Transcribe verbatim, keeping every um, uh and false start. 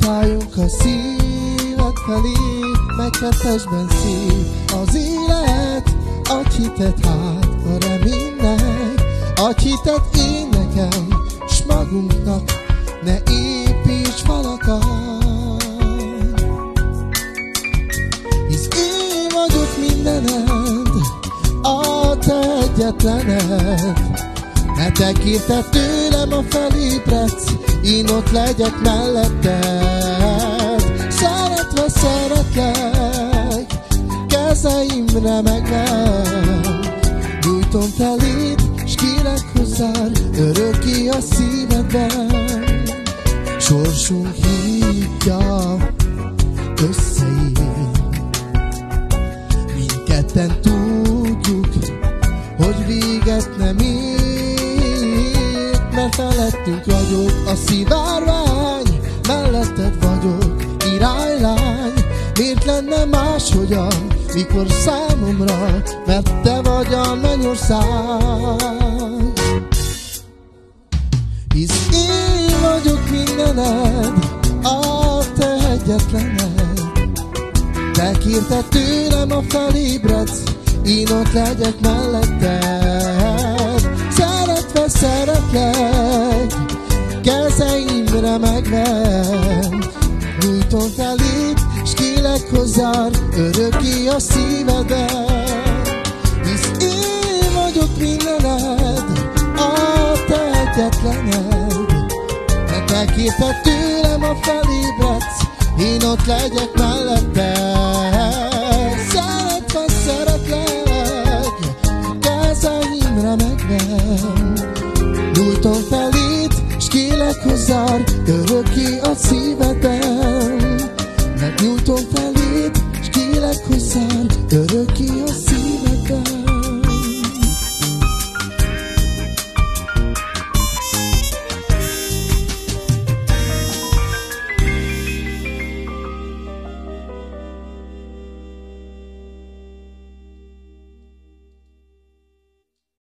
Szálljunk a szíved felé, megkettesben szív az élet. Adj hitet hát a reménynek, adj hitet én nekem, s magunknak, ne építs falakat. Hisz én vagyok mindened, a te egyetlened. Ne tekintett tőlem, a felébredsz, én ott legyek melletted. Szeretve szeretlek, kezeimre megvel, nyújtom feléd, s kérek hozzád, örökké a szívedben. Sorsunk hívja összeér, mindketten tudjuk, hogy véget nem ér, mert felettünk vagyok a szivárvány, melletted vagyok királylány. Miért lenne máshogyan, mikor számomra, mert te vagy a mennyország. Hisz én vagyok mindened, a te egyetlened. Te kérted tőlem, a felébredsz, én ott legyek melletted. Szeretve szeretlek, kezeimre megven, nyújtom feléd, s kélek hozzád, örökké a szívedben. Hisz én vagyok mindened, a te egyetlened. De te kérted tőlem, a felébredsz, én ott legyek melletted. Szeretve szeretlek, kezeimre megven, nyújtom feléd, s kélek hozzád, örökké a szíved.